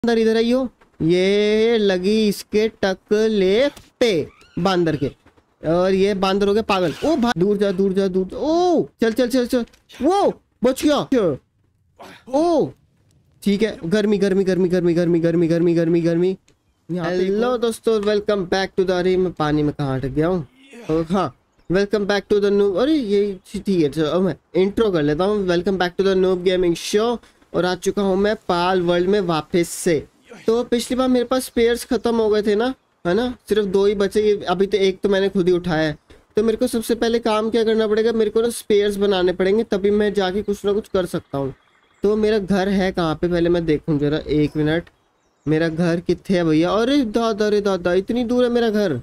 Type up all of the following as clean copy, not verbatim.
अंदर इधर आइयो। ये लगी इसके टकले पे बांदर के, और ये बांदर हो गया पागल। ओ भाई दूर जा दूर जा दूर जा। ओ चल चल चल चल, वो बच गया। ओ ठीक है, गर्मी गर्मी गर्मी गर्मी गर्मी गर्मी गर्मी गर्मी गर्मी। हेलो दोस्तों, वेलकम बैक टू द, अरे मैं पानी में कहाँ अटक गया हूँ। हाँ, welcome back to the noob, अरे ये ठीक है चलो मैं इंट्रो कर लेता हूँ। Welcome back to the noob gaming show, और आ चुका हूँ मैं पाल वर्ल्ड में वापस से। तो पिछली बार मेरे पास स्पेयर्स खत्म हो गए थे ना, है ना, सिर्फ 2 ही बचे। अभी तो एक तो मैंने खुद ही उठाया है। तो मेरे को सबसे पहले काम क्या करना पड़ेगा, मेरे को ना स्पेयर्स बनाने पड़ेंगे, तभी मैं जाके कुछ ना कुछ कर सकता हूँ। तो मेरा घर है कहाँ पे, पहले मैं देखूँ जरा, 1 मिनट। मेरा घर कितने है भैया? अरे दादा, अरे दादा, इतनी दूर है मेरा घर।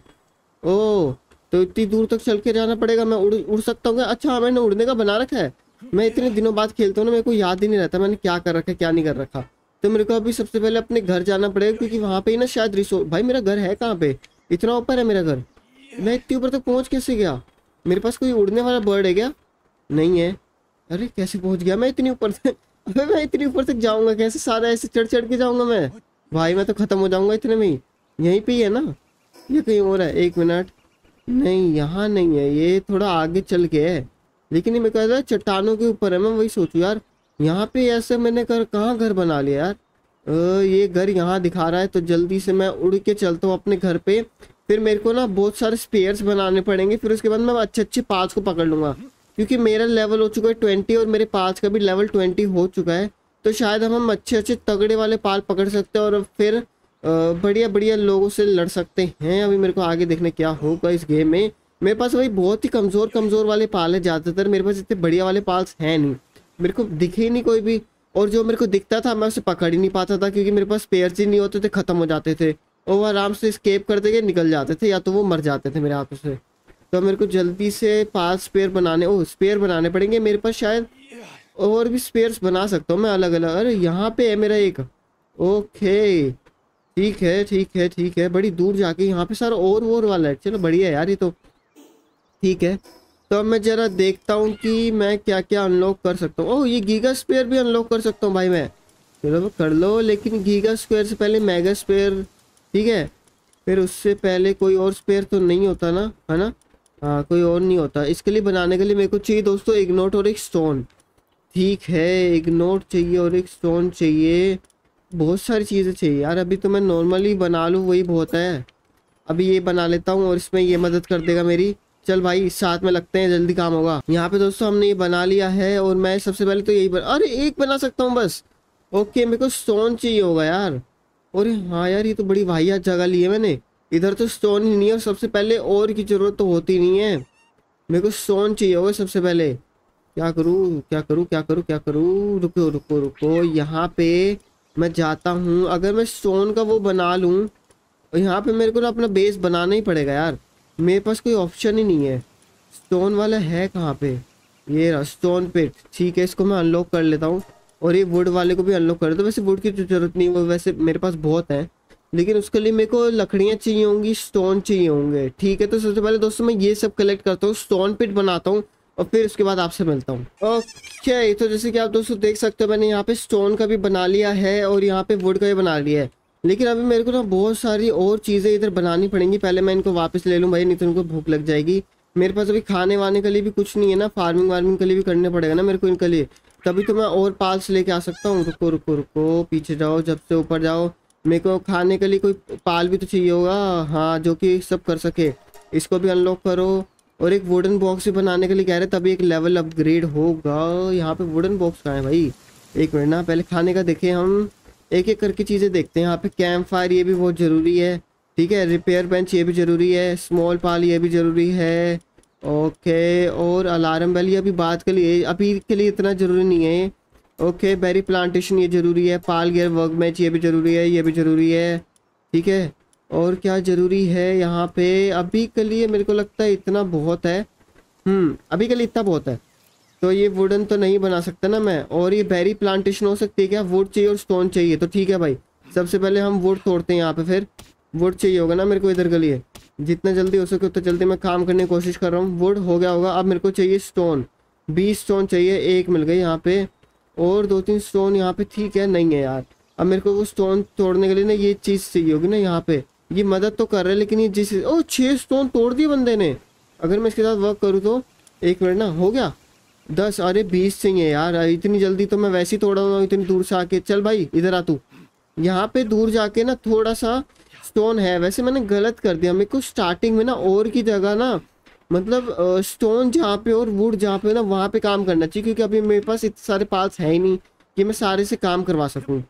ओ तो इतनी दूर तक चल के जाना पड़ेगा। मैं उड़ सकता हूँ? अच्छा हाँ, मैंने उड़ने का बना रखा है। मैं इतने दिनों बाद खेलता हूँ ना, मेरे को याद ही नहीं रहता मैंने क्या कर रखा है क्या नहीं कर रखा। तो मेरे को अभी सबसे पहले अपने घर जाना पड़ेगा, क्योंकि वहाँ पे ही ना शायद रिसोर्ट। भाई मेरा घर है कहाँ पे? इतना ऊपर है मेरा घर। मैं इतनी ऊपर तक पहुँच कैसे गया? मेरे पास कोई उड़ने वाला बर्ड है क्या? नहीं है। अरे कैसे पहुँच गया मैं इतनी ऊपर से? अबे मैं इतनी ऊपर तक जाऊँगा कैसे? सारा ऐसे चढ़ चढ़ के जाऊँगा मैं? भाई मैं तो खत्म हो जाऊँगा इतने में ही। यहीं पे ही है ना, ये कहीं और है? 1 मिनट, नहीं यहाँ नहीं है, ये थोड़ा आगे चल के है। लेकिन ये मैं कह रहा चट्टानों के ऊपर है। मैं वही सोचूं यार, यहाँ पे ऐसे मैंने कहाँ घर बना लिया यार। ये घर यहाँ दिखा रहा है, तो जल्दी से मैं उड़ के चलता हूँ अपने घर पे। फिर मेरे को ना बहुत सारे स्पेयर्स बनाने पड़ेंगे, फिर उसके बाद मैं अच्छे अच्छे पाल्स को पकड़ लूँगा, क्योंकि मेरा लेवल हो चुका है 20 और मेरे पाल्स का भी लेवल 20 हो चुका है। तो शायद हम अच्छे अच्छे तगड़े वाले पाल पकड़ सकते हैं, और फिर बढ़िया बढ़िया लोगों से लड़ सकते हैं। अभी मेरे को आगे देखने क्या होगा इस गेम में। मेरे पास वही बहुत ही कमज़ोर कमज़ोर वाले पाल है ज़्यादातर, मेरे पास इतने बढ़िया वाले पाल्स हैं नहीं। मेरे को दिखे ही नहीं कोई भी, और जो मेरे को दिखता था मैं उसे पकड़ ही नहीं पाता था, क्योंकि मेरे पास स्पेयर्स ही नहीं होते थे, ख़त्म हो जाते थे। और वो आराम से स्केप करते गए निकल जाते थे, या तो वो मर जाते थे मेरे हाथों से। तो मेरे को जल्दी से 5 स्पेयर बनाने, स्पेयर बनाने पड़ेंगे मेरे पास। शायद और भी स्पेयर्स बना सकता हूँ मैं अलग अलग। अरे यहाँ पे है मेरा एक। ओके ठीक है ठीक है ठीक है, बड़ी दूर जाके यहाँ पे सारा और वाला है। चलो बढ़िया यार, ये तो ठीक है। तो अब मैं जरा देखता हूँ कि मैं क्या क्या अनलॉक कर सकता हूँ। ओह ये गीगा स्पेयर भी अनलॉक कर सकता हूँ भाई मैं। चलो कर लो, लेकिन गीगा स्क्वायर से पहले मेगा स्पेयर, ठीक है। फिर उससे पहले कोई और स्पेयर तो नहीं होता ना, है ना? हाँ कोई और नहीं होता। इसके लिए बनाने के लिए मेरे को चाहिए दोस्तों एक नोट और एक स्टोन। ठीक है, एक नोट चाहिए और एक स्टोन चाहिए, बहुत सारी चीज़ें चाहिए यार। अभी तो मैं नॉर्मली बना लूँ वही बहुत है। अभी ये बना लेता हूँ, और इसमें ये मदद कर देगा मेरी। चल भाई साथ में लगते हैं, जल्दी काम होगा। यहाँ पे दोस्तों हमने ये बना लिया है, और मैं सबसे पहले तो यही अरे एक बना सकता हूँ बस। ओके मेरे को स्टोन चाहिए होगा यार। और हाँ यार, ये तो बड़ी वाहियात जगह ली है मैंने। इधर तो स्टोन ही नहीं है, और सबसे पहले और की ज़रूरत तो होती नहीं है। मेरे को स्टोन चाहिए होगा सबसे पहले। क्या करूँ क्या करूँ क्या करूँ क्या करूँ? रुको रुको रुको, यहाँ पे मैं जाता हूँ। अगर मैं स्टोन का वो बना लूँ, और यहाँ पे मेरे को ना अपना बेस बनाना ही पड़ेगा यार, मेरे पास कोई ऑप्शन ही नहीं है। स्टोन वाला है कहाँ पे? ये रहा स्टोन पिट। ठीक है, इसको मैं अनलॉक कर लेता हूँ, और ये वुड वाले को भी अनलॉक कर देता हूँ। वैसे वुड की जरूरत नहीं, वो वैसे मेरे पास बहुत है, लेकिन उसके लिए मेरे को लकड़ियाँ चाहिए होंगी, स्टोन चाहिए होंगे। ठीक है, तो सबसे पहले दोस्तों मैं ये सब कलेक्ट करता हूँ, स्टोन पिट बनाता हूँ, और फिर उसके बाद आपसे मिलता हूँ। ओके तो जैसे कि आप दोस्तों देख सकते हो, मैंने यहाँ पे स्टोन का भी बना लिया है, और यहाँ पे वुड का भी बना लिया है। लेकिन अभी मेरे को ना बहुत सारी और चीज़ें इधर बनानी पड़ेंगी। पहले मैं इनको वापस ले लूँ भाई, नहीं तो इनको भूख लग जाएगी। मेरे पास अभी खाने वाने के लिए भी कुछ नहीं है ना, फार्मिंग वार्मिंग के लिए भी करने पड़ेगा ना मेरे को इनके लिए, तभी तो मैं और पाल्स लेके आ सकता हूँ। रुको रुको रुको, पीछे जाओ, जब से ऊपर जाओ। मेरे को खाने के लिए कोई पाल भी तो चाहिए होगा, हाँ, जो कि सब कर सके। इसको भी अनलॉक करो, और एक वुडन बॉक्स भी बनाने के लिए कह रहे, तभी एक लेवल अपग्रेड होगा। यहाँ पे वुडन बॉक्स कहाँ है भाई? 1 मिनट ना, पहले खाने का देखें हम, एक एक करके चीज़ें देखते हैं। यहाँ पे कैंप फायर ये भी बहुत ज़रूरी है, ठीक है। रिपेयर बेंच ये भी ज़रूरी है, स्मॉल पाल ये भी ज़रूरी है। ओके, और अलार्म बेल, ये अभी बात के लिए, अभी के लिए इतना ज़रूरी नहीं है। ओके, बेरी प्लांटेशन ये ज़रूरी है, पाल गियर वर्क बेंच ये भी ज़रूरी है, ये भी ज़रूरी है, ठीक है। और क्या ज़रूरी है यहाँ पे? अभी के लिए मेरे को लगता है इतना बहुत है। अभी के लिए इतना बहुत है। तो ये वुडन तो नहीं बना सकता ना मैं, और ये बेरी प्लांटेशन हो सकती है क्या? वुड चाहिए और स्टोन चाहिए, तो ठीक है भाई, सबसे पहले हम वुड तोड़ते हैं यहाँ पे। फिर वुड चाहिए होगा ना मेरे को इधर के लिए, जितना जल्दी हो सके उतना जल्दी मैं काम करने की कोशिश कर रहा हूँ। वुड हो गया होगा, अब मेरे को चाहिए स्टोन। 20 स्टोन चाहिए, 1 मिल गई यहाँ पे, और 2-3 स्टोन यहाँ पे, ठीक है। नहीं है यार, अब मेरे को वो स्टोन तोड़ने के लिए ना ये चीज़ चाहिए होगी ना यहाँ पे। ये मदद तो कर रहा है लेकिन ये जिस 6 स्टोन तोड़ दिए बंदे ने। अगर मैं इसके साथ वर्क करूँ तो 1 मिनट ना हो गया 10। अरे 20 चाहिए यार, इतनी जल्दी तो मैं वैसे ही तोड़ा हूँ इतनी दूर से आके। चल भाई इधर आ तू। यहाँ पे दूर जाके ना थोड़ा सा स्टोन है। वैसे मैंने गलत कर दिया, मेरे को स्टार्टिंग में ना और की जगह ना मतलब स्टोन जहाँ पे और वुड जहाँ पे ना वहाँ पे काम करना चाहिए, क्योंकि अभी मेरे पास इतने सारे पार्ट्स है ही नहीं कि मैं सारे से काम करवा सकूँ।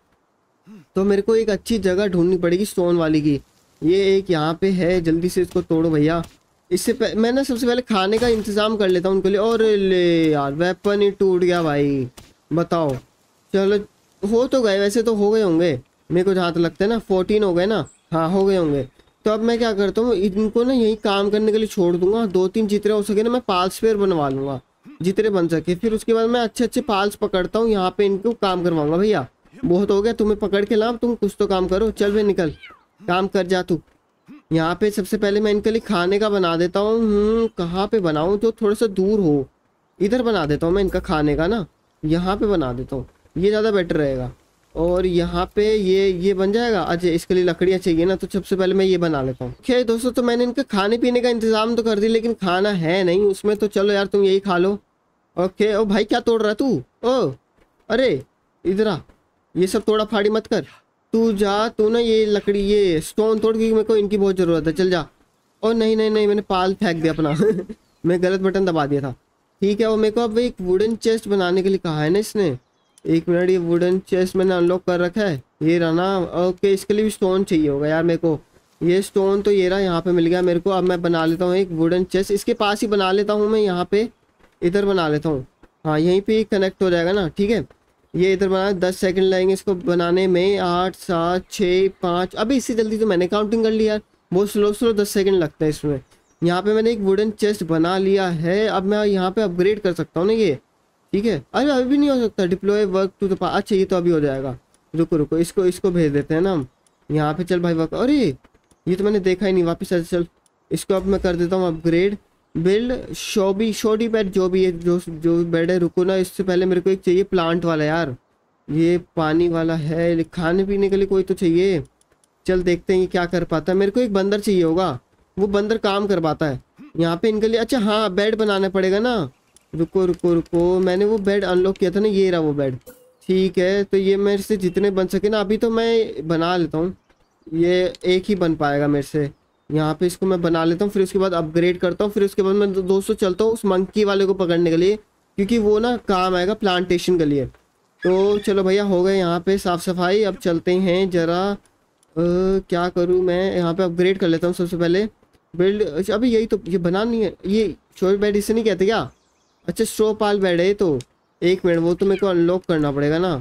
तो मेरे को एक अच्छी जगह ढूंढनी पड़ेगी स्टोन वाली की। ये एक यहाँ पे है, जल्दी से इसको तोड़ो भैया। इससे मैं ना सबसे पहले खाने का इंतजाम कर लेता हूँ उनके लिए। और ले यार वेपन ही टूट गया भाई, बताओ। चलो हो तो गए, वैसे तो हो गए होंगे मेरे को जहाँ तक लगता है ना। 14 हो गए ना, हाँ हो गए होंगे। तो अब मैं क्या करता हूँ, इनको ना यही काम करने के लिए छोड़ दूंगा। 2-3 जितने हो सके ना मैं पाल्स पेयर बनवा लूंगा, जितने बन सके। फिर उसके बाद मैं अच्छे अच्छे पाल्स पकड़ता हूँ, यहाँ पे इनको काम करवाऊंगा। भैया बहुत हो गया, तुम्हें पकड़ के लाओ, तुम कुछ तो काम करो। चल भाई निकल, काम कर जा तू। यहाँ पे सबसे पहले मैं इनके लिए खाने का बना देता हूँ। कहाँ पे बनाऊँ जो थोड़ा सा दूर हो? इधर बना देता हूँ मैं इनका खाने का ना, यहाँ पे बना देता हूँ, ये ज़्यादा बेटर रहेगा। और यहाँ पे ये बन जाएगा। अच्छा इसके लिए लकड़ियाँ चाहिए ना, तो सबसे पहले मैं ये बना लेता हूँ। ओके दोस्तों, तो मैंने इनका खाने पीने का इंतजाम तो कर दिया, लेकिन खाना है नहीं उसमें। तो चलो यार तुम यही खा लो। ओके। ओ भाई क्या तोड़ रहा है तू? ओ अरे इधर आ, ये सब तोड़ा फाड़ी मत कर। तू जा, तू ना ये लकड़ी ये स्टोन तोड़, क्योंकि मेरे को इनकी बहुत ज़रूरत है। चल जा। और नहीं नहीं नहीं, मैंने पाल फेंक दिया अपना मैं गलत बटन दबा दिया था। ठीक है, और मेरे को अब एक वुडन चेस्ट बनाने के लिए कहा है ना इसने। 1 मिनट, ये वुडन चेस्ट मैंने अनलॉक कर रखा है, ये रहा ना। ओके, इसके लिए भी स्टोन चाहिए होगा यार मेरे को। ये स्टोन तो ये रहा, यहाँ पे मिल गया मेरे को। अब मैं बना लेता हूँ एक वुडन चेस्ट, इसके पास ही बना लेता हूँ मैं। यहाँ पे इधर बना लेता हूँ, हाँ यहीं पे कनेक्ट हो जाएगा ना। ठीक है, ये इधर बना, 10 सेकंड लगेंगे इसको बनाने में। 8 7 6 5। अभी इससे जल्दी तो मैंने काउंटिंग कर लिया यार, बहुत स्लो 10 सेकंड लगता है इसमें। यहाँ पे मैंने एक वुडन चेस्ट बना लिया है। अब मैं यहाँ पे अपग्रेड कर सकता हूँ ना ये। ठीक है, अरे अभी भी नहीं हो सकता। Deploy work to the pass, अच्छा ये तो अभी हो जाएगा। रुको इसको भेज देते हैं ना हम यहाँ पे। चल भाई वर्क, अरे ये तो मैंने देखा ही नहीं, वापस चल। इसको अब मैं कर देता हूँ अपग्रेड। बिल्ड शोडी बेड, जो भी है जो बेड है। रुको ना, इससे पहले मेरे को एक चाहिए प्लांट वाला यार। ये पानी वाला है, खाने पीने के लिए कोई तो चाहिए। चल देखते हैं ये क्या कर पाता है। मेरे को एक बंदर चाहिए होगा, वो बंदर काम कर पाता है यहाँ पे इनके लिए। अच्छा हाँ, बेड बनाना पड़ेगा ना। रुको, मैंने वो बेड अनलॉक किया था ना, ये रहा वो बेड। ठीक है, तो ये मेरे से जितने बन सके ना, अभी तो मैं बना लेता हूँ। ये एक ही बन पाएगा मेरे से। यहाँ पे इसको मैं बना लेता हूँ, फिर उसके बाद अपग्रेड करता हूँ। फिर उसके बाद मैं दोस्तों चलता हूँ उस मंकी वाले को पकड़ने के लिए, क्योंकि वो ना काम आएगा प्लांटेशन के लिए। तो चलो भैया, हो गए यहाँ पे साफ़ सफाई। अब चलते हैं जरा। क्या करूँ मैं, यहाँ पे अपग्रेड कर लेता हूँ सबसे पहले। बिल्ड, अभी यही तो, ये बना नहीं है। ये शोर बेड इसे नहीं कहते क्या? अच्छा स्ट्रो पाल बेड है ये तो। 1 मिनट, वो तो मेरे को अनलॉक करना पड़ेगा ना।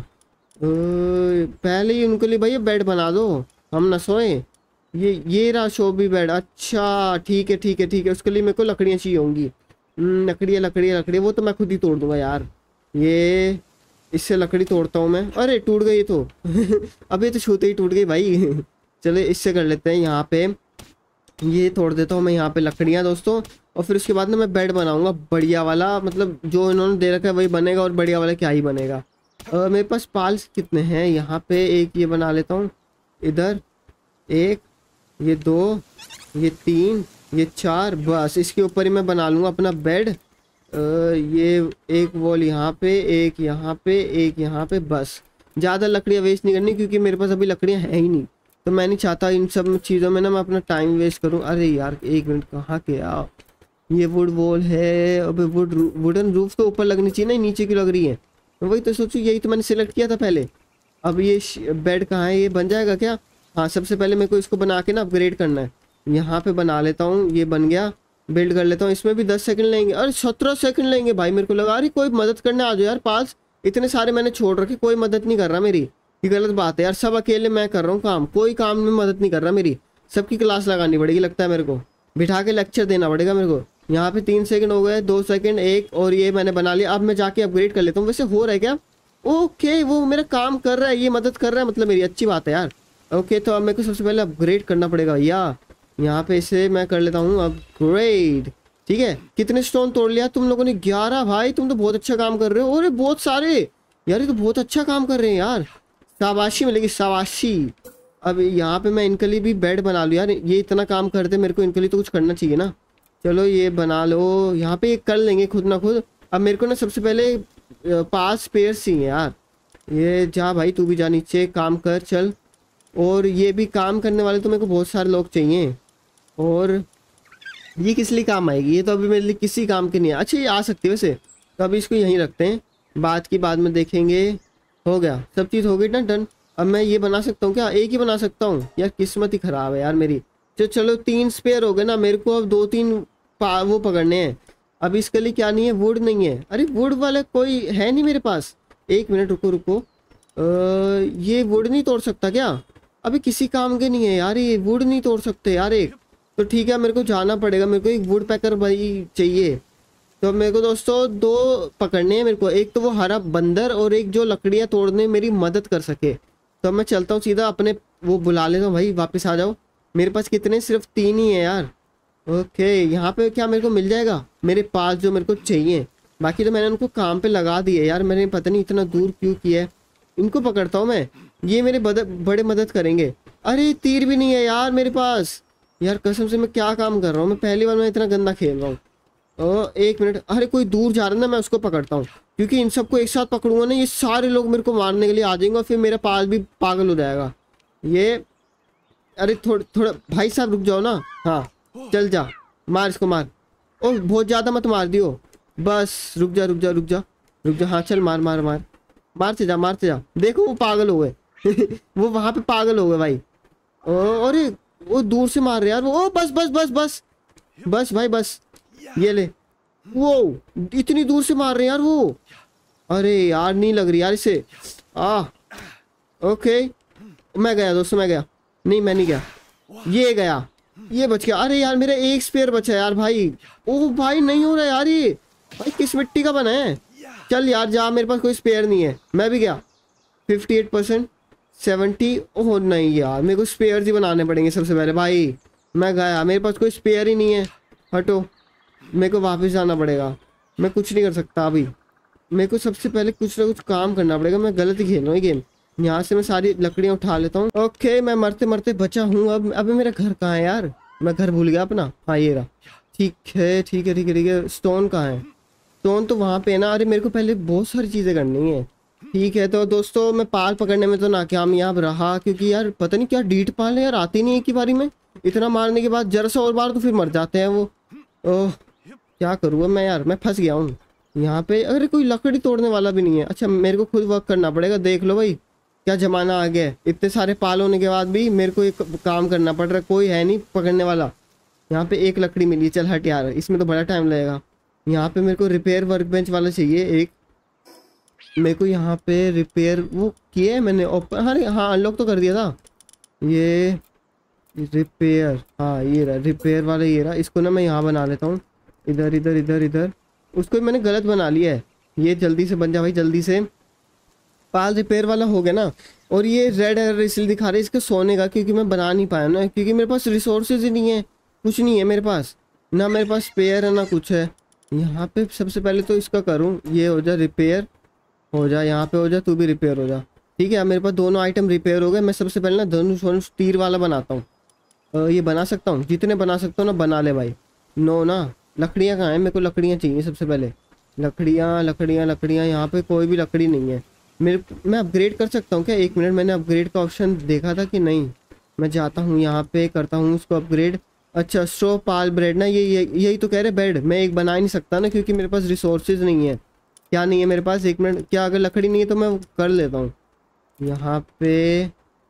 पहले ही उनके लिए भैया बेड बना दो, हम ना सोए। ये रहा शोबी बेड। अच्छा ठीक है, उसके लिए मेरे को लकड़ियाँ चाहिए होंगी। लकड़ियाँ, वो तो मैं खुद ही तोड़ दूंगा यार। ये इससे लकड़ी तोड़ता हूँ मैं। अरे टूट गई तो अभी तो छूते ही टूट गई भाई चले इससे कर लेते हैं। यहाँ पे ये तोड़ देता हूँ मैं यहाँ पे लकड़ियाँ दोस्तों। और फिर उसके बाद ना मैं बेड बनाऊंगा बढ़िया वाला, मतलब जो इन्होंने दे रखा है वही बनेगा। और बढ़िया वाला क्या ही बनेगा। मेरे पास पाल्स कितने हैं यहाँ पे? एक ये बना लेता हूँ इधर, 1, ये 2, ये 3, ये 4, बस इसके ऊपर ही मैं बना लूँगा अपना बेड। ये एक वॉल यहाँ पे, एक यहाँ पे, एक यहाँ पे, बस। ज़्यादा लकड़ियाँ वेस्ट नहीं करनी, क्योंकि मेरे पास अभी लकड़ियाँ हैं ही नहीं। तो मैं नहीं चाहता इन सब चीज़ों में ना मैं अपना टाइम वेस्ट करूँ। अरे यार 1 मिनट, कहाँ गया? ये वुड वॉल है। अबे वुडन रूफ तो ऊपर लगनी चाहिए ना, नीचे क्यों लग रही है? मैं वही तो सोचूं, यही तो मैंने सिलेक्ट किया था पहले। अब ये बेड कहाँ है? ये बन जाएगा क्या? हाँ, सबसे पहले मेरे को इसको बना के ना अपग्रेड करना है। यहाँ पे बना लेता हूँ, ये बन गया। बिल्ड कर लेता हूँ, इसमें भी 10 सेकंड लेंगे। अरे 17 सेकंड लेंगे भाई, मेरे को लगा। अरे कोई मदद करने आ जाओ यार पास। इतने सारे मैंने छोड़ रखे, कोई मदद नहीं कर रहा मेरी। ये गलत बात है यार, सब अकेले मैं कर रहा हूँ काम, कोई काम में मदद नहीं कर रहा मेरी। सबकी क्लास लगानी पड़ेगी लगता है मेरे को, बिठा के लेक्चर देना पड़ेगा मेरे को। यहाँ पे 3 सेकंड हो गए, 2 सेकंड, 1, और ये मैंने बना लिया। अब मैं जाके अपग्रेड कर लेता हूँ। वैसे हो रहा है क्या? ओके, वो मेरा काम कर रहा है, ये मदद कर रहा है, मतलब मेरी अच्छी बात है यार। ओके, तो अब मेरे को सबसे पहले अपग्रेड करना पड़ेगा भैया। यहाँ पे इसे मैं कर लेता हूँ अपग्रेड। ठीक है, कितने स्टोन तोड़ लिया तुम लोगों ने? 11 भाई, तुम तो बहुत अच्छा काम कर रहे हो। अरे बहुत सारे यार, ये तो बहुत अच्छा काम कर रहे हैं यार। शाबाशी मिलेगी, शाबाशी। अब यहाँ पे मैं इनके लिए भी बेड बना लूँ यार, ये इतना काम करते, मेरे को इनके लिए तो कुछ करना चाहिए ना। चलो ये बना लो, यहाँ पे ये कर लेंगे खुद ना खुद। अब मेरे को ना सबसे पहले 5 स्पेयर्स चाहिए यार। ये जा भाई, तू भी जा नीचे काम कर चल। और ये भी काम करने वाले तो मेरे को बहुत सारे लोग चाहिए। और ये किस लिए काम आएगी, ये तो अभी मेरे लिए किसी काम की नहीं है। अच्छा ये आ सकती है वैसे, तो अभी इसको यहीं रखते हैं, बात की बाद में देखेंगे। हो गया, सब चीज़ हो गई ना, डन। अब मैं ये बना सकता हूँ क्या, एक ही बना सकता हूँ यार, किस्मत ही ख़राब है यार मेरी। चलो 3 स्पेयर हो गए ना, मेरे को अब 2-3 वो पकड़ने हैं। अब इसके लिए क्या नहीं है, वुड नहीं है। अरे वुड वाला कोई है नहीं मेरे पास। 1 मिनट रुको रुको, ये वुड नहीं तोड़ सकता क्या? अभी किसी काम के नहीं है यार, ये वुड नहीं तोड़ सकते यार एक। तो ठीक है, मेरे को जाना पड़ेगा, मेरे को एक वुड पैकर भाई चाहिए। तो मेरे को दोस्तों 2 पकड़ने हैं मेरे को, एक तो वो हरा बंदर और एक जो लकड़ियाँ तोड़ने में मेरी मदद कर सके। तो मैं चलता हूँ सीधा अपने, वो बुला लेता हूँ भाई, वापस आ जाओ। मेरे पास कितने, सिर्फ 3 ही है यार। ओके, यहाँ पे क्या मेरे को मिल जाएगा मेरे पास जो मेरे को चाहिए? बाकी तो मैंने उनको काम पे लगा दिए यार, मैंने पता नहीं इतना दूर क्यों किया है। इनको पकड़ता हूँ मैं, ये मेरे बड़े मदद करेंगे। अरे तीर भी नहीं है यार मेरे पास, यार कसम से मैं क्या काम कर रहा हूँ, मैं पहली बार मैं इतना गंदा खेल रहा हूँ। 1 मिनट, अरे कोई दूर जा रहा है ना, मैं उसको पकड़ता हूँ, क्योंकि इन सबको एक साथ पकड़ूंगा ना, ये सारे लोग मेरे को मारने के लिए आ जाएंगे और फिर मेरा पाल भी पागल हो जाएगा ये। अरे थोड़ा भाई साहब रुक जाओ ना। हाँ चल जा, मार इसको मार। ओह बहुत ज़्यादा मत मार दियो, बस रुक जा रुक जा रुक जा रुक जा। हाँ चल मार मार मार, मारते जा मारते जा। देखो वो पागल हो गए वो वहाँ पे पागल हो गए भाई। अरे वो दूर से मार रहे यार वो। ओ बस बस बस बस बस भाई बस, ये ले। वो इतनी दूर से मार रहे यार वो। अरे यार नहीं लग रही यार इसे। ओके मैं गया दोस्तों, मैं गया। नहीं मैं नहीं गया, ये गया, ये बच गया। अरे यार मेरा एक स्पेयर बचा यार भाई। ओह भाई नहीं हो रहा यार ये, भाई किस मिट्टी का बना है। चल यार जा, मेरे पास कोई स्पेयर नहीं है, मैं भी गया। 58%, 70। ओह नहीं यार, मेरे को स्पेयर ही बनाने पड़ेंगे सबसे पहले भाई। मैं गया, मेरे पास कोई स्पेयर ही नहीं है। हटो, मेरे को वापस जाना पड़ेगा, मैं कुछ नहीं कर सकता अभी। मेरे को सबसे पहले कुछ ना कुछ काम करना पड़ेगा, मैं गलत ही खेल रहा हूँ ये गेम। यहाँ से मैं सारी लकड़ियाँ उठा लेता हूँ। ओके मैं मरते मरते बचा हूँ। अब अभी मेरा घर कहाँ है यार, मैं घर भूल गया अपना। हाँ ये रहा, ठीक है ठीक है ठीक है ठीक है। स्टोन कहाँ है? स्टोन तो वहाँ पे है ना। अरे मेरे को पहले बहुत सारी चीज़ें करनी है। ठीक है तो दोस्तों मैं पाल पकड़ने में तो नाकामयाब रहा, क्योंकि यार पता नहीं क्या डीट पाल है यार, आती नहीं है एक ही बारी में। इतना मारने के बाद जरा सा और बार तो फिर मर जाते हैं वो। ओह क्या करूँ मैं यार, मैं फंस गया हूँ यहाँ पे। अरे कोई लकड़ी तोड़ने वाला भी नहीं है। अच्छा मेरे को खुद वर्क करना पड़ेगा। देख लो भाई क्या ज़माना आ गया है, इतने सारे पाल होने के बाद भी मेरे को एक काम करना पड़ रहा है, कोई है नहीं पकड़ने वाला। यहाँ पे एक लकड़ी मिली, चल हट यार, इसमें तो बड़ा टाइम लगेगा। यहाँ पे मेरे को रिपेयर वर्क बेंच वाला चाहिए एक। मेरे को यहाँ पे रिपेयर वो किया है मैंने ओपन। अरे हाँ अनलॉक तो कर दिया था ये रिपेयर। हाँ ये रहा रिपेयर वाला, ये रहा। इसको ना मैं यहाँ बना लेता हूँ, इधर इधर इधर इधर। उसको मैंने गलत बना लिया है, ये जल्दी से बन जा भाई जल्दी से। पाल रिपेयर वाला हो गया ना। और ये रेड एरर इसलिए दिखा रहा है इसके सोने का, क्योंकि मैं बना नहीं पाया ना, क्योंकि मेरे पास रिसोर्सेज ही नहीं है, कुछ नहीं है मेरे पास, ना मेरे पास स्पेयर है ना कुछ है। यहाँ पे सबसे पहले तो इसका करूँ, ये हो जा रिपेयर, हो जा यहाँ पे हो जा, तू भी रिपेयर हो जा। ठीक है मेरे पास दोनों आइटम रिपेयर हो गए। मैं सबसे पहले ना धनुष तीर वाला बनाता हूँ। ये बना सकता हूँ, जितने बना सकता हूँ ना बना ले भाई। नो ना लकड़ियाँ कहाँ हैं, मेरे को लकड़ियाँ चाहिए सबसे पहले। लकड़ियाँ लकड़ियाँ लकड़ियाँ, यहाँ पे कोई भी लकड़ी नहीं है। मैं अपग्रेड कर सकता हूँ क्या? 1 मिनट, मैंने अपग्रेड का ऑप्शन देखा था कि नहीं। मैं जाता हूँ यहाँ पे करता हूँ उसको अपग्रेड। अच्छा स्ट्रॉ पाल ब्रेड ना, यही तो कह रहे बेड। मैं एक बना ही नहीं सकता ना, क्योंकि मेरे पास रिसोर्सेज नहीं है। क्या नहीं है मेरे पास? 1 मिनट, क्या अगर लकड़ी नहीं है तो मैं कर लेता हूँ। यहाँ पे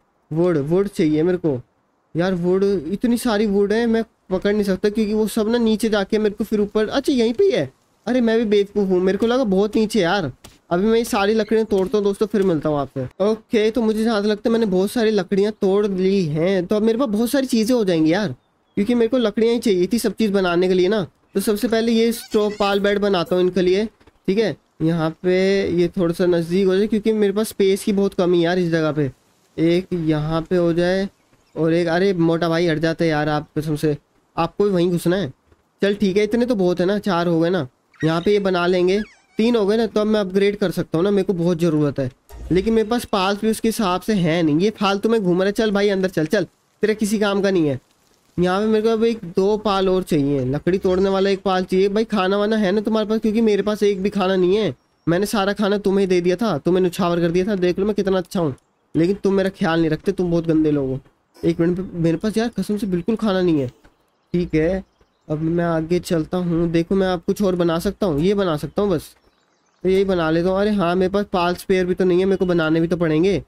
वुड चाहिए मेरे को यार। वुड इतनी सारी वुड है, मैं पकड़ नहीं सकता क्योंकि वो सब ना नीचे जाके मेरे को फिर ऊपर। अच्छा यहीं पे ही है। अरे मैं भी बेवकूफ़ हूँ, मेरे को लगा बहुत नीचे यार। अभी मैं ये सारी लकड़ियाँ तोड़ता हूँ दोस्तों, फिर मिलता हूँ आपसे। ओके तो मुझे जहाँ लगता है मैंने बहुत सारी लकड़ियाँ तोड़ ली हैं, तो अब मेरे पास बहुत सारी चीज़ें हो जाएंगी यार, क्योंकि मेरे को लकड़ियाँ ही चाहिए थी सब चीज़ बनाने के लिए ना। तो सबसे पहले ये स्ट्रॉ पाल बेड बनाता हूँ इनके लिए। ठीक है यहाँ पे ये थोड़ा सा नज़दीक हो जाए, क्योंकि मेरे पास स्पेस की बहुत कमी यार इस जगह पे। एक यहाँ पे हो जाए और एक, अरे मोटा भाई हट जाते यार आप कसम से, आपको भी वहीं घुसना है। चल ठीक है इतने तो बहुत है ना, 4 हो गए ना। यहाँ पे ये बना लेंगे, 3 हो गए ना, तो अब मैं अपग्रेड कर सकता हूँ ना, मेरे को बहुत ज़रूरत है। लेकिन मेरे पास पास भी उसके हिसाब से है नहीं, ये फालतू में घूम रहा है। चल भाई अंदर चल, चल तेरा किसी काम का नहीं है। यहाँ पे मेरे को अब एक 2 पाल और चाहिए, लकड़ी तोड़ने वाला 1 पाल चाहिए। भाई खाना वाना है ना तुम्हारे पास? क्योंकि मेरे पास एक भी खाना नहीं है। मैंने सारा खाना तुम्हें दे दिया था, तुम्हें नुछावर कर दिया था। देख लो मैं कितना अच्छा हूँ, लेकिन तुम मेरा ख्याल नहीं रखते, तुम बहुत गंदे लोग हो। 1 मिनट पे मेरे पास यार कसम से बिल्कुल खाना नहीं है। ठीक है अब मैं आगे चलता हूँ। देखो मैं आप कुछ और बना सकता हूँ, ये बना सकता हूँ बस, तो यही बना लेता हूँ। अरे हाँ मेरे पास पाल स्पेयर भी तो नहीं है, मेरे को बनाने भी तो पड़ेंगे।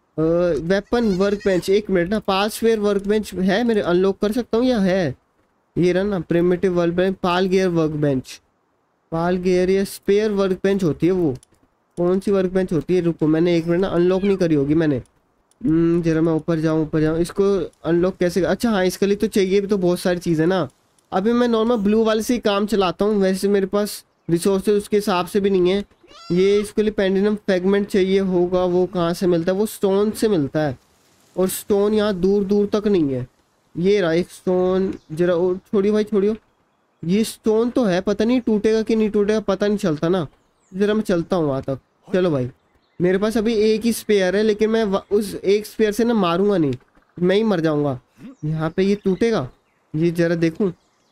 वेपन वर्क बेंच, 1 मिनट ना, पाल स्पेयर वर्क बेंच है मेरे, अनलॉक कर सकता हूँ या है? ये रहा ना primitive work bench, pal gear work bench. Pal gear या स्पेयर वर्क बेंच होती है वो, कौन सी वर्क बेंच होती है? रुको मैंने 1 मिनट ना, अनलॉक नहीं करी होगी मैंने। जरा मैं ऊपर जाऊँ, इसको अनलॉक कैसे? अच्छा हाँ इसके लिए तो चाहिए भी तो बहुत सारी चीज़ें ना। अभी मैं नॉर्मल ब्लू वाले से ही काम चलाता हूँ, वैसे मेरे पास रिसोर्सेज उसके हिसाब से भी नहीं है। ये इसके लिए पेंडिनम फ्रेगमेंट चाहिए होगा, वो कहाँ से मिलता है? वो स्टोन से मिलता है, और स्टोन यहाँ दूर दूर तक नहीं है। ये रहा एक स्टोन, जरा और छोड़ियो भाई छोड़ियो। ये स्टोन तो है, पता नहीं टूटेगा कि नहीं टूटेगा, पता नहीं चलता ना। जरा मैं चलता हूँ वहाँ तक। चलो भाई मेरे पास अभी एक ही स्पेयर है, लेकिन मैं उस एक स्पेयर से ना मारूंगा नहीं, मैं ही मर जाऊंगा। यहाँ पे ये टूटेगा, ये जरा देखूं।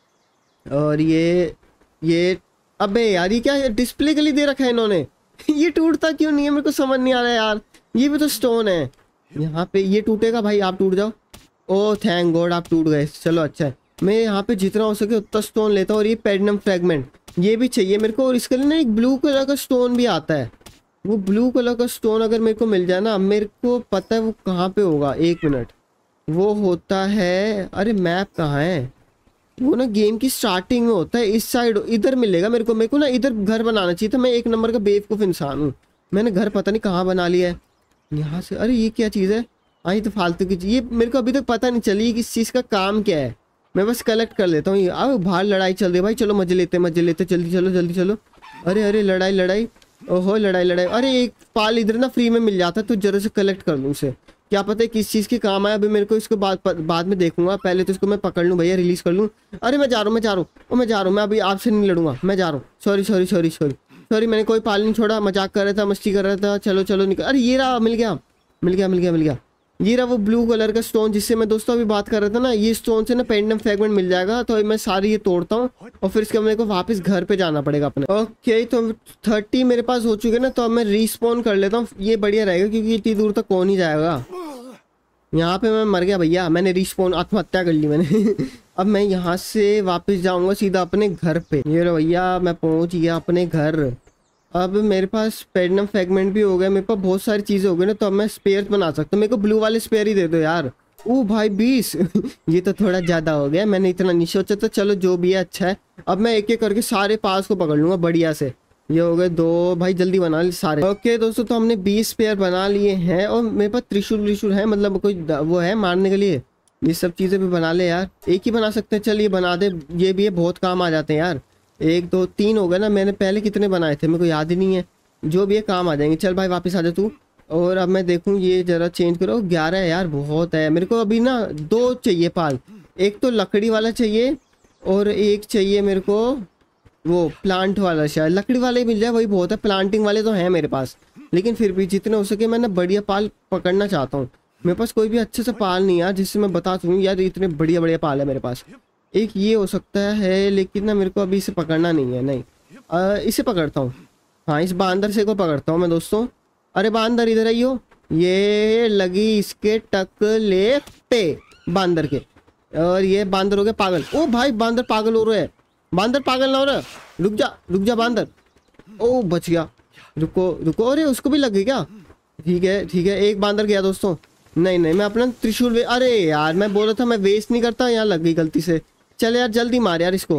और ये अबे यार ये क्या डिस्प्ले के लिए दे रखा है इन्होंने ये टूटता क्यों नहीं है मेरे को समझ नहीं आ रहा है यार। ये भी तो स्टोन है। यहाँ पे ये टूटेगा भाई, आप टूट जाओ। ओह थैंक गॉड आप टूट गए, चलो अच्छा है। मैं यहाँ पे जितना हो सके उतना स्टोन लेता हूँ। और ये पेंडिनम फ्रेगमेंट ये भी चाहिए मेरे को, और इसके लिए ना एक ब्लू कलर का स्टोन भी आता है। वो ब्लू कलर का स्टोन अगर मेरे को मिल जाए ना, मेरे को पता है वो कहाँ पे होगा। 1 मिनट, वो होता है, अरे मैप कहाँ है? वो ना गेम की स्टार्टिंग में होता है, इस साइड इधर मिलेगा मेरे को। मेरे को ना इधर घर बनाना चाहिए था, मैं 1 नंबर का बेवकूफ इंसान हूँ। मैंने घर पता नहीं कहाँ बना लिया है यहाँ से। अरे ये क्या चीज़ है? हाँ ये तो फालतू की चीज़, ये मेरे को अभी तक पता नहीं चली कि इस चीज़ का काम क्या है। मैं बस कलेक्ट कर लेता हूँ। अब बाहर लड़ाई चल रही है भाई, चलो मजे लेते जल्दी चलो जल्दी चलो। अरे अरे लड़ाई, ओहो लड़ाई। अरे एक पाल इधर ना फ्री में मिल जाता है, तो जरा से कलेक्ट कर लूँ उसे, क्या पता है किस चीज़ के काम आए। अभी मेरे को इसको बाद में देखूंगा, पहले तो इसको मैं पकड़ लूँ भैया, रिलीज कर लूँ। अरे मैं जा रहा हूँ, मैं अभी आपसे नहीं लड़ूंगा, मैं जा रहा हूँ। सॉरी मैंने कोई पाल नहीं छोड़ा, मजाक कर रहा था, मस्ती कर रहा था। चलो निकल। अरे ये रहा, मिल गया। ये रहा वो ब्लू कलर का स्टोन जिससे मैं दोस्तों अभी बात कर रहा था ना। ये स्टोन से ना पेंडेंट फ्रेगमेंट मिल जाएगा, तो मैं सारी ये तोड़ता हूँ और फिर इसके मेरे को वापस घर पे जाना पड़ेगा अपने। ओके तो 30 मेरे पास हो चुके ना, तो अब मैं रिस्पॉन कर लेता हूँ, ये बढ़िया रहेगा क्योंकि इतनी दूर तक कौन ही जाएगा। यहाँ पे मैं मर गया भैया, मैंने रिस्पॉन आत्महत्या कर ली मैंने अब मैं यहाँ से वापस जाऊँगा सीधा अपने घर पे। ये लो भैया मैं पहुँच गया अपने घर। अब मेरे पास पेंडिनम फ्रेगमेंट भी हो गया, मेरे पास बहुत सारी चीज़ें हो गई ना, तो अब मैं स्पेयर बना सकता हूँ। मेरे को ब्लू वाले स्पेयर ही दे दो यार। ओ भाई 20 ये तो थोड़ा ज़्यादा हो गया, मैंने इतना नहीं सोचा। तो चलो जो भी है अच्छा है। अब मैं एक एक करके सारे पास को पकड़ लूँगा बढ़िया से। ये हो गए 2 भाई, जल्दी बना लिए सारे। ओके दोस्तों तो हमने 20 स्पेयर बना लिए हैं, और मेरे पास त्रिशूल है, मतलब कोई वो है मारने के लिए। ये सब चीज़ें भी बना ले यार, एक ही बना सकते हैं। चल ये बना दे, ये भी है, बहुत काम आ जाते हैं यार। 1 2 3 हो गए ना, मैंने पहले कितने बनाए थे मेरे को याद ही नहीं है। जो भी है काम आ जाएंगे। चल भाई वापस आ जा तू। और अब मैं देखूँ, ये ज़रा चेंज करो। 11 है यार, बहुत है। मेरे को अभी ना 2 चाहिए पाल, एक तो लकड़ी वाला चाहिए और एक चाहिए मेरे को वो प्लांट वाला। शायद लकड़ी वाले ही मिल जाए, वही बहुत है। प्लांटिंग वाले तो हैं मेरे पास, लेकिन फिर भी जितने हो सके मैं ना बढ़िया पाल पकड़ना चाहता हूँ। मेरे पास कोई भी अच्छे से पाल नहीं यार जिससे मैं बता सकूँ यार इतने बढ़िया पाल है मेरे पास। एक ये हो सकता है, लेकिन ना मेरे को अभी इसे पकड़ना नहीं है। नहीं इसे पकड़ता हूँ, हाँ इस बांदर से को पकड़ता हूँ मैं दोस्तों। अरे बांदर इधर आइयो, ये लगी इसके टकले पे बांदर के। और ये बांदर हो गया पागल। ओ भाई बांदर पागल हो रहा है, बांदर पागल ना हो रहा। रुक जा बांदर। ओ बच गया, रुको। अरे उसको भी लग गई क्या? ठीक है एक बांदर गया दोस्तों। नहीं मैं अपना त्रिशूल अरे यार मैं बोला था मैं वेस्ट नहीं करता, यहाँ लग गई गलती से। चल यार जल्दी मार यार इसको।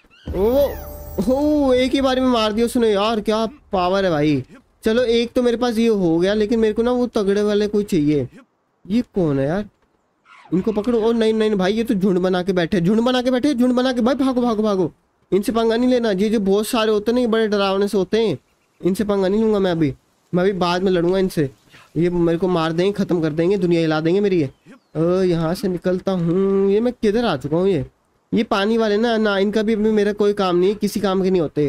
ओ एक ही बार में मार दिया उसने यार, क्या पावर है भाई। चलो एक तो मेरे पास ये हो गया, लेकिन मेरे को ना वो तगड़े वाले कोई चाहिए। ये कौन है यार, इनको पकड़ो। ओ नहीं भाई ये तो झुंड बना के बैठे भाई। भागो, इनसे पंगा नहीं लेना। ये जो बहुत सारे होते हैं ना, ये बड़े डरावने से होते हैं, इनसे पंगा नहीं लूंगा मैं अभी बाद में लड़ूंगा इनसे। ये मेरे को मार देंगे, खत्म कर देंगे, दुनिया हिला देंगे मेरी। ये यहाँ से निकलता हूँ। ये मैं किधर आ चुका हूँ? ये पानी वाले ना इनका भी मेरा कोई काम नहीं है, किसी काम के नहीं होते।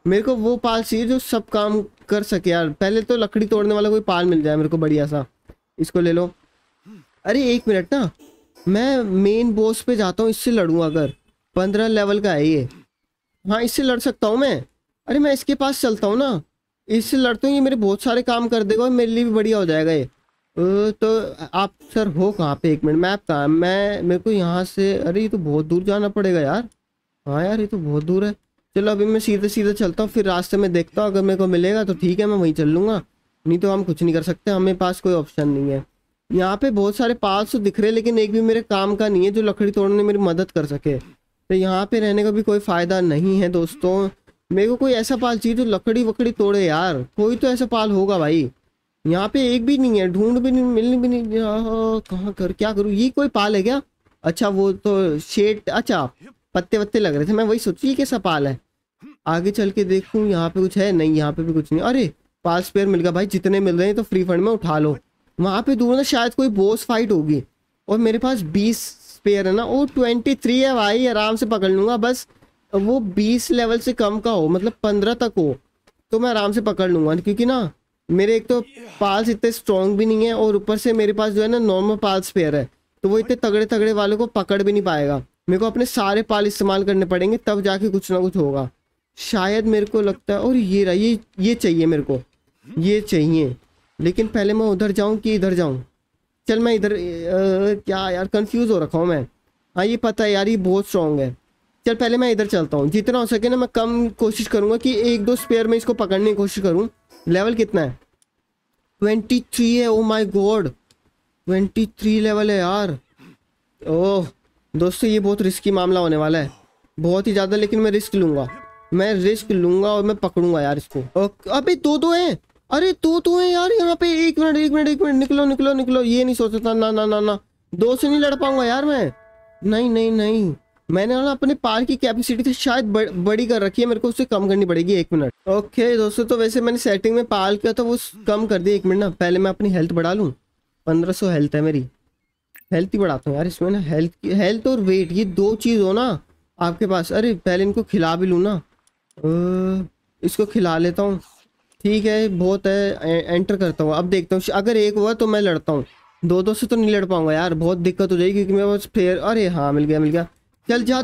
मेरे को वो पाल चाहिए जो सब काम कर सके यार। पहले तो लकड़ी तोड़ने वाला कोई पाल मिल जाए मेरे को बढ़िया सा। इसको ले लो। अरे 1 मिनट ना, मैं मेन बॉस पे जाता हूँ, इससे लड़ूँ। अगर 15 लेवल का है ये, हाँ इससे लड़ सकता हूँ मैं। अरे मैं इसके पास चलता हूँ ना, इससे लड़ता हूँ, ये मेरे बहुत सारे काम कर देगा और मेरे लिए भी बढ़िया हो जाएगा ये। तो आप सर हो कहाँ पे? 1 मिनट, मैप कहाँ है? मेरे को यहाँ से, अरे ये तो बहुत दूर जाना पड़ेगा यार। हाँ यार ये तो बहुत दूर है। चलो अभी मैं सीधे सीधे चलता हूँ, फिर रास्ते में देखता हूँ, अगर मेरे को मिलेगा तो ठीक है मैं वहीं चल लूँगा, नहीं तो हम कुछ नहीं कर सकते, हमें पास कोई ऑप्शन नहीं है। यहाँ पे बहुत सारे पास तो दिख रहे हैं लेकिन एक भी मेरे काम का नहीं है जो लकड़ी तोड़ने में मेरी मदद कर सके। तो यहाँ पे रहने का भी कोई फ़ायदा नहीं है दोस्तों। मेरे को कोई ऐसा पाल चाहिए जो लकड़ी वकड़ी तोड़े यार, कोई तो ऐसा पाल होगा भाई। यहाँ पे एक भी नहीं है, ढूंढ भी नहीं, मिलने भी नहीं। कहाँ कर, क्या करूँ? ये कोई पाल है क्या? अच्छा वो तो शेड, अच्छा पत्ते वत्ते लग रहे थे, मैं वही सोची कैसा पाल है। आगे चल के देखूँ यहाँ पे कुछ है? नहीं यहाँ पे भी कुछ नहीं। अरे पाल स्पेयर मिल गया भाई, जितने मिल रहे हैं तो फ्री फंड में उठा लो। वहाँ पे दूर ना शायद कोई बॉस फाइट होगी और मेरे पास 20 स्पेयर है ना। ओ 23 है भाई, आराम से पकड़ लूँगा। बस वो 20 लेवल से कम का हो, मतलब 15 तक हो तो मैं आराम से पकड़ लूँगा, क्योंकि ना मेरे एक तो पाल्स इतने स्ट्रॉन्ग भी नहीं है और ऊपर से मेरे पास जो है ना नॉर्मल पाल स्पेयर है, तो वो इतने तगड़े तगड़े वालों को पकड़ भी नहीं पाएगा। मेरे को अपने सारे पाल इस्तेमाल करने पड़ेंगे तब जाके कुछ ना कुछ होगा शायद, मेरे को लगता है। और ये रहा, ये चाहिए मेरे को, ये चाहिए। लेकिन पहले मैं उधर जाऊं कि इधर जाऊं? चल मैं इधर, क्या यार कंफ्यूज हो रखा हूँ मैं। हाँ ये पता है यार, ये बहुत स्ट्रॉन्ग है। चल पहले मैं इधर चलता हूँ, जितना हो सके ना मैं कम कोशिश करूँगा कि 1-2 स्पेयर में इसको पकड़ने की कोशिश करूँ। लेवल कितना है? 23 है। ओ माय गॉड 23 लेवल है यार। ओह दोस्तों ये बहुत रिस्की मामला होने वाला है, बहुत ही ज़्यादा। लेकिन मैं रिस्क लूँगा और मैं पकड़ूंगा यार इसको। अबे 2-2 हैं, अरे 2-2 हैं यार यहाँ पे। एक मिनट निकलो। ये नहीं सोचा था, ना 2 से नहीं लड़ पाऊंगा यार मैं। नहीं मैंने ना अपने पार की कैपेसिटी तो शायद बड़ी कर रखी है, मेरे को उससे कम करनी पड़ेगी। 1 मिनट। ओके दोस्तों, तो वैसे मैंने सेटिंग में पाल किया था वो कम कर दिया। 1 मिनट ना, पहले मैं अपनी हेल्थ बढ़ा लूँ। 1500 हेल्थ है मेरी, हेल्थ ही बढ़ाता हूँ यार इसमें ना। हेल्थ और वेट ये 2 चीज़ हो ना आपके पास। अरे पहले इनको खिला भी लूँ ना, इसको खिला लेता हूँ। ठीक है बहुत है, एंटर करता हूँ। अब देखता हूँ अगर एक हुआ तो मैं लड़ता हूँ, 2-2 से तो नहीं लड़ पाऊंगा यार, बहुत दिक्कत हो जाएगी क्योंकि मेरे पास फेयर। अरे हाँ मिल गया। चल जा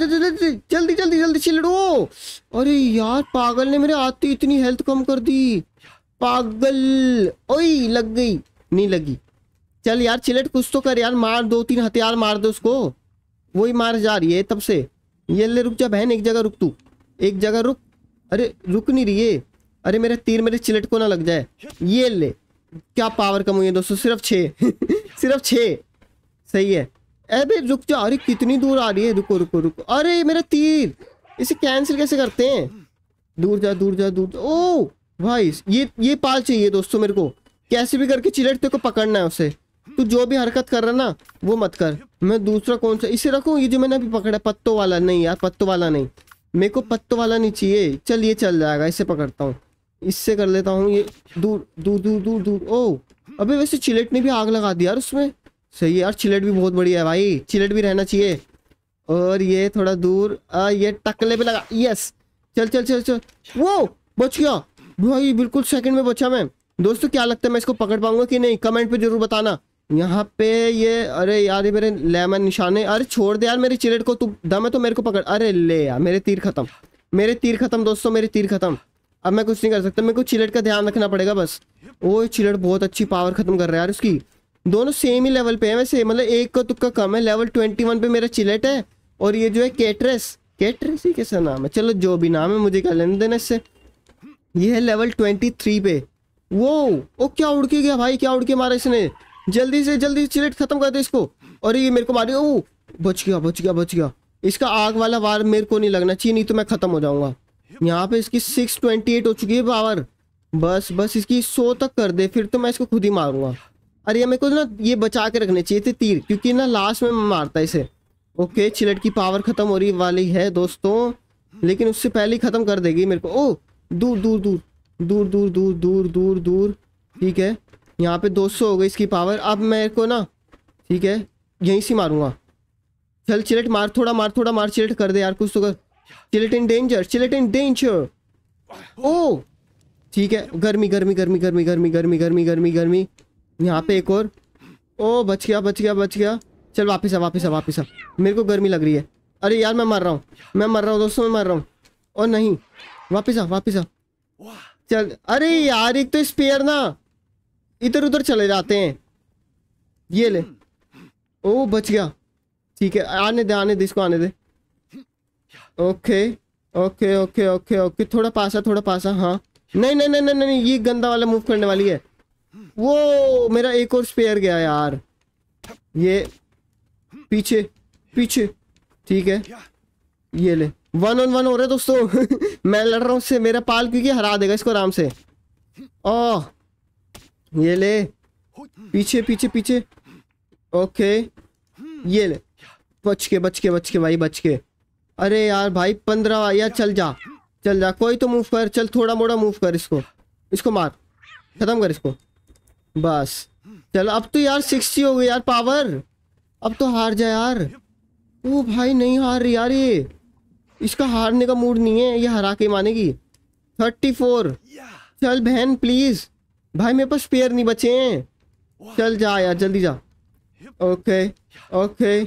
जल्दी चिल्लो। अरे यार पागल ने मेरे आते इतनी हेल्थ कम कर दी, पागल। ओए लग गई, नहीं लगी। चल यार चिलेट कुछ तो कर यार, मार 2-3 हथियार मार दो उसको, वही मार जा रही है तब से। ये ले रुक जा बहन, एक जगह रुक तू, एक जगह रुक। अरे रुक नहीं रही है। अरे मेरा तीर मेरे चिलेट को ना लग जाए। ये ले, क्या पावर कम हुई है दोस्तों, सिर्फ 6 सिर्फ 6 सही है। अबे रुक जा, अरे कितनी दूर आ रही है, रुको। अरे मेरा तीर, इसे कैंसिल कैसे करते हैं? दूर जा। ओ भाई ये पाल चाहिए दोस्तों मेरे को, कैसे भी करके चिलेट तेरे को पकड़ना है उसे। तू जो भी हरकत कर रहा ना वो मत कर। मैं दूसरा कौन सा इसे रखूँ? ये जो मैंने अभी पकड़ा पत्तों वाला। नहीं यार पत्तों वाला नहीं, मेरे को पत्तों वाला नहीं चाहिए। चल ये चल जाएगा, इसे पकड़ता हूँ, इससे कर लेता हूँ। ये दूर। ओ अबे वैसे चिलेट ने भी आग लगा दी यार उसमें। सही है यार, चिलेट भी बहुत बढ़िया है भाई, चिलेट भी रहना चाहिए। और ये थोड़ा दूर, ये टकले पे लगा। यस चल। वो बच गया भाई, बिल्कुल सेकंड में बचा मैं। दोस्तों क्या लगता है मैं इसको पकड़ पाऊंगा कि नहीं, कमेंट पे जरूर बताना। यहाँ पे ये, अरे यार ये मेरे लेमन निशाने। अरे छोड़ दे यार मेरी चिलेट को, तू दम है तो मेरे को पकड़। अरे ले यार मेरे तीर खत्म दोस्तों, मेरे तीर खत्म। अब मैं कुछ नहीं कर सकता, मेरे को चिलेट का ध्यान रखना पड़ेगा बस। ओ चिलेट बहुत अच्छी पावर खत्म कर रहा है यार उसकी। दोनों सेम ही लेवल पे है वैसे, मतलब एक का तुक्का कम है। लेवल 21 पे मेरा चिलेट है और ये जो है केट्रेस ही कैसा नाम है, चलो जो भी नाम है मुझे क्या लेने देना इससे। ये है लेवल 23 पे। वो क्या उड़ के गया भाई, क्या उड़ के मारा इसने। जल्दी से चिलेट खत्म कर दे इसको। और ये मेरे को मारे। ओ बच गया। इसका आग वाला वार मेरे को नहीं लगना चाहिए, नहीं तो मैं खत्म हो जाऊंगा। यहाँ पे इसकी 628 हो चुकी है पावर। बस इसकी 100 तक कर दे, फिर तो मैं इसको खुद ही मारूंगा। अरे मेरे को ना ये बचा के रखने चाहिए थे तीर, क्योंकि ना लास्ट में मारता इसे। ओके चिलेट की पावर खत्म हो रही वाली है दोस्तों, लेकिन उससे पहले ही खत्म कर देगी मेरे को। ओ दूर। ठीक है यहाँ पे 200 हो गई इसकी पावर। अब मेरे को ना, ठीक है यहीं से मारूंगा। चल चिलेट मार, थोड़ा मार चिलेट कर दे यार कुछ तो कर। Chelate in danger. ओ ठीक है, गर्मी गर्मी गर्मी गर्मी गर्मी गर्मी गर्मी गर्मी गर्मी। यहाँ पे एक और। ओ बच गया बच गया बच गया। चल वापिस आ वापिस आ वापिस आ। मेरे को गर्मी लग रही है। अरे यार मैं मर रहा हूँ, मैं मर रहा हूँ दोस्तों, मैं मर रहा हूँ। और नहीं, वापिस आ वापिस आ। चल अरे यार एक तो स्पेयर ना इधर उधर चले जाते हैं। ये ले। ओ बच गया। ठीक है आने दे इसको आने दे। Okay okay okay okay okay, थोड़ा पासा थोड़ा पासा। हाँ नहीं नहीं नहीं नहीं नहीं, ये गंदा वाला मूव करने वाली है। वो मेरा एक और स्पेयर गया यार। ये पीछे पीछे। ठीक है ये ले। 1-on-1 हो रहा है दोस्तों। मैं लड़ रहा हूँ उससे, मेरा पाल क्योंकि हरा देगा इसको आराम से। ओह ये ले, पीछे पीछे पीछे। ओके ये ले, बच के बच के बच के भाई बच के। अरे यार भाई 15 यार, चल जा चल जा, कोई तो मूव कर, चल थोड़ा मोड़ा मूव कर इसको, इसको मार, खत्म कर इसको बस। चलो अब तो यार 60 हो गई यार पावर, अब तो हार जा यार। ओ भाई नहीं हार रही यार ये, इसका हारने का मूड नहीं है, ये हरा के मानेगी। 34। चल बहन प्लीज, भाई मेरे पास स्पेयर नहीं बचे हैं, चल जा यार जल्दी जा। Okay okay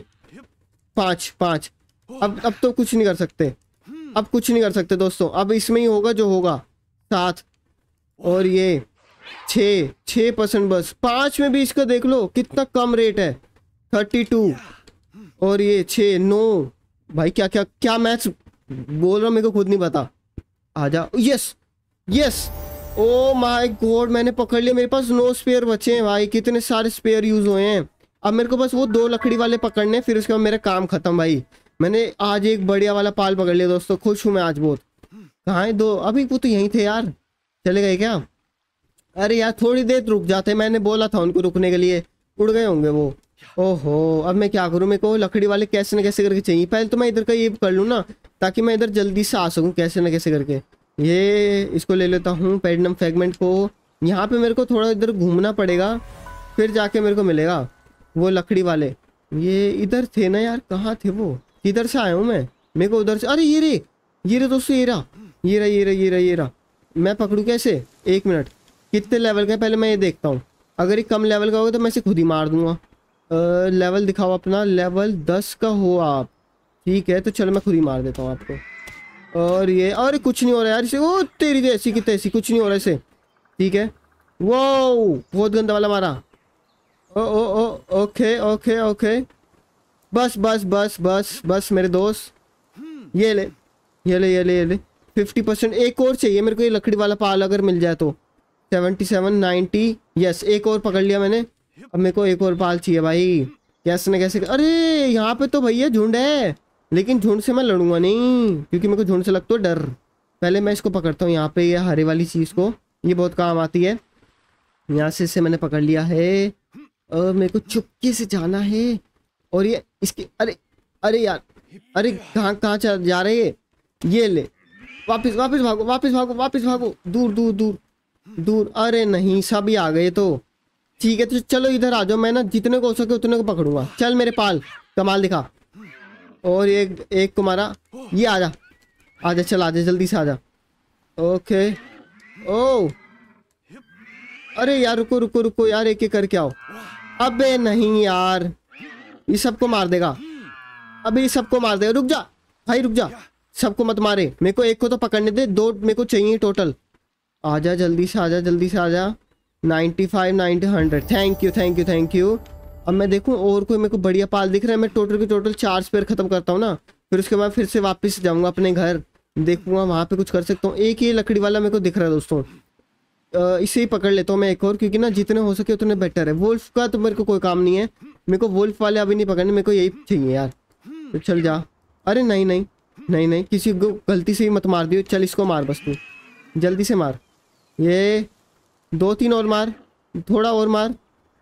5। अब तो कुछ नहीं कर सकते, अब कुछ नहीं कर सकते दोस्तों, अब इसमें ही होगा जो होगा। 7 और ये 6% बस। 5 में भी इसका देख लो कितना कम रेट है। 32 और ये 6 9। भाई क्या क्या क्या मैच बोल रहा हूँ मेरे को खुद नहीं पता। आजा। Yes yes. Oh my god मैंने पकड़ लिया, मेरे पास 9 स्पेयर बचे हैं भाई, कितने सारे स्पेयर यूज हुए हैं। अब मेरे को बस वो 2 लकड़ी वाले पकड़ने, फिर उसके बाद मेरा काम खत्म भाई। मैंने आज एक बढ़िया वाला पाल पकड़ लिया दोस्तों, खुश हूँ मैं आज बहुत। कहाँ है 2? अभी वो तो यहीं थे यार, चले गए क्या? अरे यार थोड़ी देर रुक जाते, मैंने बोला था उनको रुकने के लिए, उड़ गए होंगे वो। ओहो अब मैं क्या करूँ, मेरे को लकड़ी वाले कैसे न कैसे करके चाहिए। पहले तो मैं इधर का ये कर लूँ ना, ताकि मैं इधर जल्दी से आ सकूँ कैसे न कैसे करके। ये इसको ले लेता हूँ पैडनम फ्रैगमेंट को। यहाँ पे मेरे को थोड़ा इधर घूमना पड़ेगा, फिर जाके मेरे को मिलेगा वो लकड़ी वाले। ये इधर थे ना यार, कहाँ थे वो? किधर से आया हूँ मैं? मेरे को उधर से। अरे ये रे दोस्तों, ये रहा। मैं पकड़ू कैसे? 1 मिनट। कितने लेवल का है पहले मैं ये देखता हूँ। अगर ये कम लेवल का होगा तो मैं इसे खुद ही मार दूंगा। लेवल दिखाओ अपना, लेवल 10 का हो आप। ठीक है तो चलो मैं खुद ही मार देता हूँ आपको। और ये, अरे कुछ नहीं हो रहा यार इसे। ओ तेरी जैसी की तैसी, कुछ नहीं हो रहा इसे। ठीक है वो बहुत गंदा वाला मारा। ओ ओके ओके ओके बस मेरे दोस्त। ये ले 50%। एक और चाहिए मेरे को ये लकड़ी वाला पाल अगर मिल जाए तो। 77 90। यस एक और पकड़ लिया मैंने। अब मेरे को एक और पाल चाहिए भाई, कैसे न कैसे। अरे यहाँ पे तो भैया झुंड है, लेकिन झुंड से मैं लड़ूंगा नहीं, क्योंकि मेरे को झुंड से लगता है डर। पहले मैं इसको पकड़ता हूँ यहाँ पे, ये हरे वाली चीज़ को, ये बहुत काम आती है। यहाँ से इसे मैंने पकड़ लिया है और मेरे को चुपके से जाना है। और ये इसकी, अरे यार, अरे कहाँ जा रहे हैं? ये ले, वापिस भागो, दूर। अरे नहीं सभी आ गए तो ठीक है, तो चलो इधर आ जाओ, मैं ना जितने को हो सके उतने को पकड़ूंगा। चल मेरे पाल कमाल दिखा। और ये एक को मारा। ये आजा चल आजा जल्दी से आजा। ओके ओ अरे यार रुको यार, एक एक करके आओ। अबे नहीं यार, ये सबको मार देगा, अबे ये सबको मार देगा। रुक जा भाई रुक जा, सबको मत मारे, मेरे को एक को तो पकड़ने दे, 2 मेरे को चाहिए टोटल। आजा जल्दी से आजा। 95 90 100। Thank you. अब मैं देखूं और कोई मेरे को बढ़िया पाल दिख रहा है। मैं टोटल 4 स्पेयर खत्म करता हूँ ना, फिर उसके बाद फिर से वापस जाऊंगा अपने घर, देखूंगा वहां पे कुछ कर सकता हूँ। एक ये लकड़ी वाला मेरे को दिख रहा है दोस्तों, इसे ही पकड़ लेता हूँ मैं एक और, क्योंकि ना जितने हो सके उतने बेटर है। वुल्फ का तो मेरे को कोई काम नहीं है, मेरे को वुल्फ वाले अभी नहीं पकड़ने, मेरे को यही चाहिए यार। तो चल जा। अरे नहीं, किसी को गलती से ही मत मार दियो। चल इसको मार बस, तू जल्दी से मार। ये 2-3 और मार, थोड़ा और मार,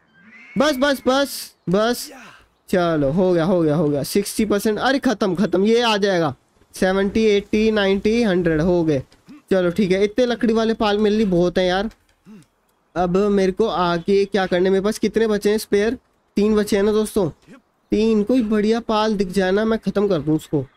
बस। चलो हो गया 60%। अरे खत्म, ये आ जाएगा। 70 80 90 100 हो गए। चलो ठीक है, इतने लकड़ी वाले पाल मिल ली बहुत है यार। अब मेरे को आगे क्या करने, मेरे पास कितने बचे हैं स्पेयर? 3 बचे हैं ना दोस्तों। 3 कोई बढ़िया पाल दिख जाए ना, मैं खत्म कर दूं उसको।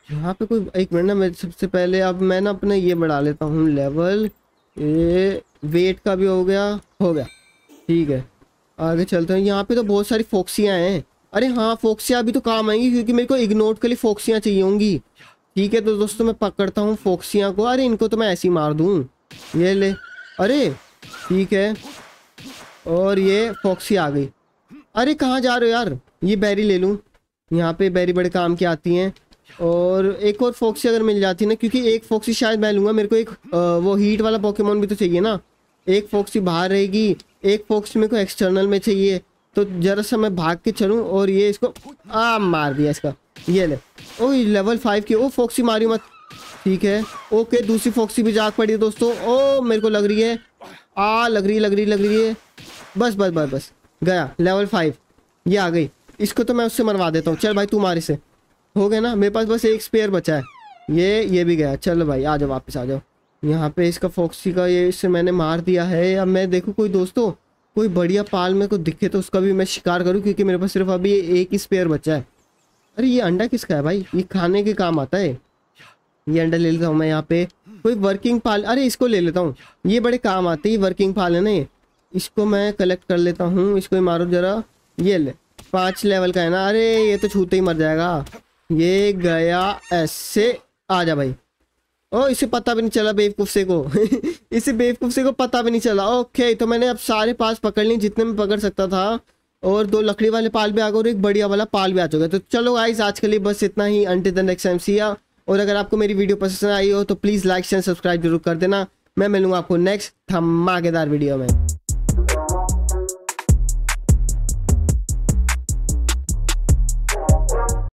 यहाँ पे कोई, एक मिनट ना, मैं सबसे पहले अब मैं ना अपने ये बढ़ा लेता हूँ लेवल। ये वेट का भी हो गया। ठीक है, आगे चलते हैं। यहाँ पे तो बहुत सारी फोक्सियाँ हैं। अरे हाँ, फोक्सियाँ अभी तो काम आएंगी क्योंकि मेरे को इग्नोर के लिए फोक्सियाँ चाहिए होंगी। ठीक है, तो दोस्तों मैं पकड़ता हूँ फोक्सियाँ को। अरे इनको तो मैं ऐसे ही मार दूँ, ये ले। अरे ठीक है, और ये फोक्सी आ गई। अरे कहाँ जा रहे हो यार, ये बेरी ले लूँ। यहाँ पे बेरी बड़े काम की आती हैं। और एक और फोक्सी अगर मिल जाती ना, क्योंकि एक फोक्सी शायद मैं लूँगा, मेरे को एक वो हीट वाला पोकेमोन भी तो चाहिए ना। एक फोक्सी बाहर रहेगी, एक फोक्सी मेरे को एक्सटर्नल में चाहिए। तो जरा सा मैं भाग के चलूँ और ये इसको मार दिया इसका। ये ले, ओ लेवल 5 की। ओ फोक्सी मारी मत। ठीक है, ओके, दूसरी फोक्सी भी जाग पड़ी है दोस्तों। ओ मेरे को लग रही है, लग रही है। बस गया लेवल 5। ये आ गई, इसको तो मैं उससे मरवा देता हूँ। चल भाई तू मार इसे। हो गया ना, मेरे पास बस एक स्पेयर बचा है। ये भी गया। चलो भाई आ जाओ, वापस आ जाओ। यहाँ पे इसका फोक्सी का ये इससे मैंने मार दिया है। अब मैं देखूँ कोई दोस्तों, कोई बढ़िया पाल मेरे को दिखे तो उसका भी मैं शिकार करूँ, क्योंकि मेरे पास सिर्फ अभी एक ही स्पेयर बचा है। अरे ये अंडा किसका है भाई, ये खाने के काम आता है। ये अंडा ले लेता हूँ मैं। यहाँ पे कोई वर्किंग पाल, अरे इसको ले लेता हूँ, ये बड़े काम आते हैं वर्किंग पाल है ना ये। इसको मैं कलेक्ट कर लेता हूँ, इसको ही मारो जरा। ये ले, 5 लेवल का है ना। अरे ये तो छूते ही मर जाएगा। ये गया ऐसे। आ जा भाई। ओ इसे पता भी नहीं चला बेवकूफ से को इसे बेवकूफ से को पता भी नहीं चला। ओके, तो मैंने अब सारे पास पकड़ लिए जितने में पकड़ सकता था, और 2 लकड़ी वाले पाल भी आ गए और एक बढ़िया वाला पाल भी आ चुका है। तो चलो गाइस, आज के लिए बस इतना ही। Until the next time, see ya. और अगर आपको मेरी वीडियो पसंद आई हो तो प्लीज़ लाइक शेयर सब्सक्राइब जरूर कर देना। मैं मिलूंगा आपको नेक्स्ट धमाकेदार वीडियो में।